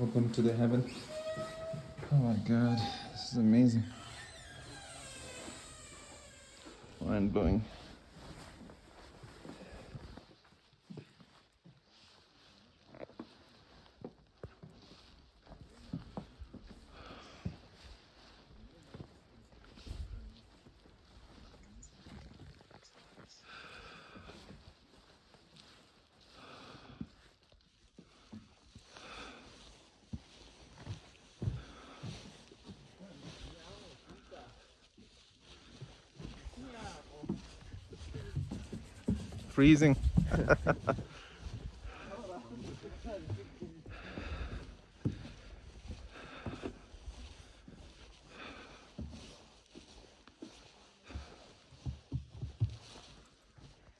Welcome to the heaven. Oh my god, this is amazing. Mind blowing. Freezing.